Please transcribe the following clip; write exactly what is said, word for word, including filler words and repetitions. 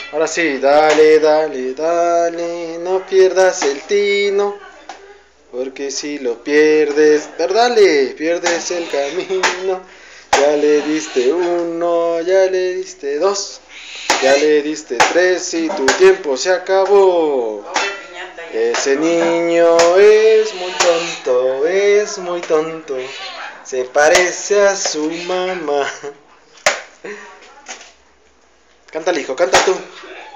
Ahora sí, dale, dale, dale, no pierdas el tino, porque si lo pierdes, pero dale, pierdes el camino. Ya le diste uno, ya le diste dos, ya le diste tres y tu tiempo se acabó. Ese niño es muy tonto, es muy tonto, se parece a su mamá. Cántale, hijo, canta tú.